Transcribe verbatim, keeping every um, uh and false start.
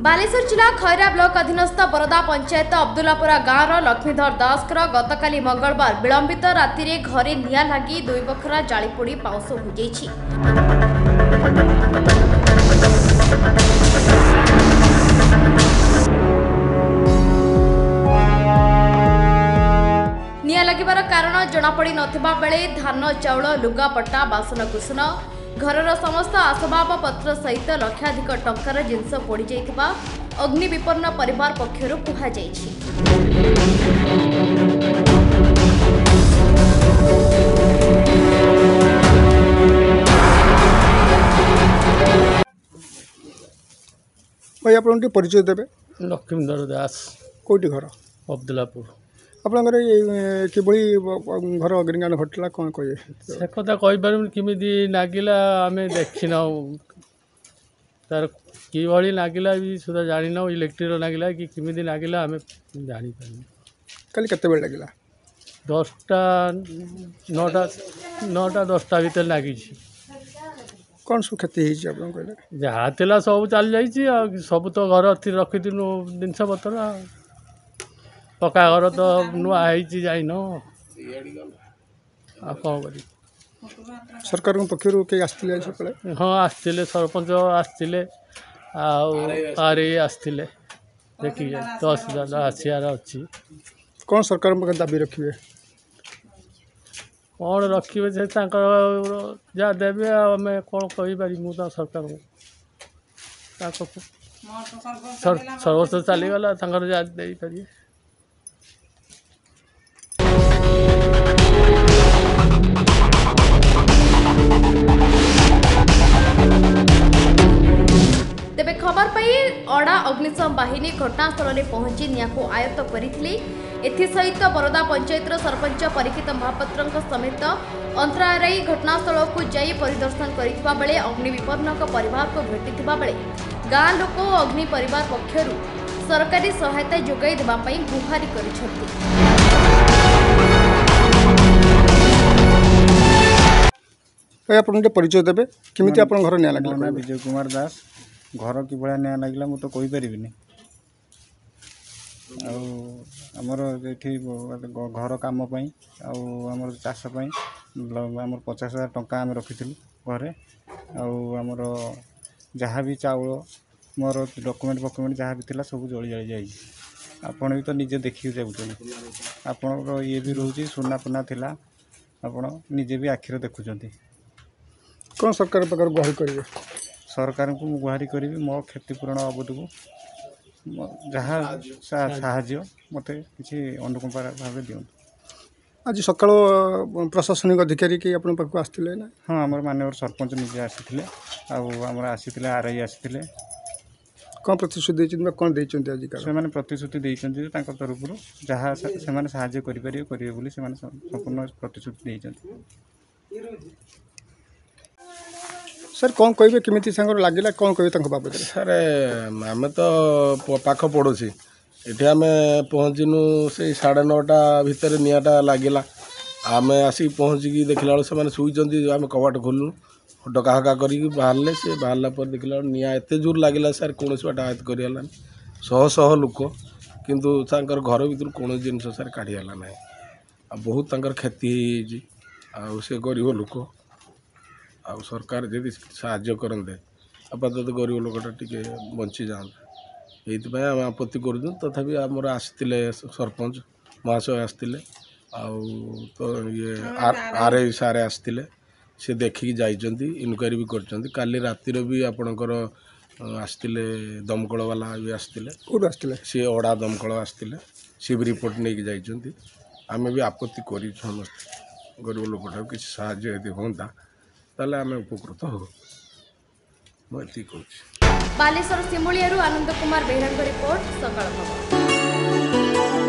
बालेश्वर जिला खैरा ब्लॉक अधीनस्थ बरदा पंचायत अब्दुल्लापुरा गाँव लक्ष्मीधर दासकर गतकाली मंगलवार विलंबित राति घरे निया लगी दुई बखरा जालीपोड़ी पाउस हो जाइछि। निया लगिबार कारण जनापड़ी नथिबा बेले धान चाउल लुगापट्टा बासनकुसन घरर समस्त आसबाब पत्र सहित लक्षाधिक टंकार जिनस पोड़ी जाइथिबा अग्नि विपन्न परिवार पक्षरु कुहा जाइछि। भाई आपन के परिचय देबे? लक्ष्मीधर दास कोटी घर अब्दुल्लापुर। आपनकर किभଳି घर अग्निकांड घटला कौन कहे से कथा कहीपर किमी नागिला आम देखना तार कि नागिला भी सुधा जान इलेक्ट्रिक नागिला कि किमी नागिला आम जापर कल केते बेल लगिला? दसटा नौटा नौटा दसटा भीतर लगी कौन सब क्षति कहले? जहाँ थिला सब चल जाइए सब तो घर रखिलु जिनस पतर पक्का घर तो नुआ जाइन आ कौन कर सरकार पक्ष आसते? हाँ आसते सरपंच आसते आर आसते देखिए तहसीलदार आसार अच्छी। कौन सरकार दाबी रखिए? कौन रखिए से जहाँ देवे आम कौन कहीपर मुझे सरकार सर्वस्व चलीगला जहाँ दे पारे। तेबे खबर पाई अड़ा अग्निशम बाहिनी घटनास्थल में पहुंची निया को आयत्त करथिले। एथिसहित बरदा पंचायत सरपंच परीक्षित महापात्र समेत अंतराराई घटनास्थल को जाई परिदर्शन करिथिबा बेले अग्नि विपन्नक परिवार को भेटिथिबा बेले गाँ लोक अग्नि परिवार पक्षरु सरकारी सहायता जोगाई देबा पई गुहारी करिसथि। आपन परिचय देबे? किमिति आपन घर निया लागला? विजय कुमार दास। घर कि भाया निया लगे मुझे तो कहीपर आमर ये घर कम आमर चाषपाई आम पचास हजार टंका आम रखी घरे आमर जहाँ भी चाउल मोर डॉक्यूमेंट फॉक्यूमेंट जहाँ भी थिला सब जली जली जाए। आपण भी तो निजे देखिए जाऊँ आपण ये भी रोचे सुना पुना थिला आपण निजे भी आखिर देखुं। कौन सरकार पाकर गुहारी करेंगे? सरकार को मुझे गुहारी करी मो क्षतिपूरण बाबद को जहाँ साहाଯ୍य मत किसी अनुकंपा भाव दिखाँ। आज सका प्रशासनिक अधिकारी कि आप आसते ना? हाँ आम मानव सरपंच निजे आसी आम आसी आर आई आसी कौन प्रतिश्रुति देते कौन देते आज से प्रतिश्रुति देते तरफ जहाँ से साहाଯ୍य करेंगे करेंगे संपूर्ण प्रतिश्रुति देते। सर कौन कहे किमिति सांगर लगिला कौन कहे बाबद? सर आम तो पाख पड़ोसी ये आम पहुँचनु से साढ़े नौटा भितर निआटा लगिला आम आसिक पहुँचिकी देखला बेलू से शुई आम कबाट खोलु डका हका कर बाहर से बाहर पर देखला निआ एत जोर लगिला सर कौन बाट आयत करगला शह शह लोक किंतु घर भर कौन जिन सर काढ़ीगला ना बहुत क्षति से गरीब लोक आ सरकार जदि साहाଯ୍य करते आपातत गरीब लोकटा टी बंची जाता ये आम आपत्ति करूँ। तथापि आमर आसते सरपंच महाशय आसते तो ये आर आई सारे आसते से देखिकी जाइए इनक्वारी भी कर काली रातिर भी आपणकर आसते दमकल वाला भी आसते सी अड़ा दमकल आसते सी भी रिपोर्ट नहीं जाइए आम भी आपत्ति कर समस्त गरीब लोकटा किसी साहाଯ୍य यदि होता ताले आमे उपकृत हो। मैं बालेश्वर सिमुलिया आनंद कुमार बेहरा रिपोर्ट सकाळ खबर।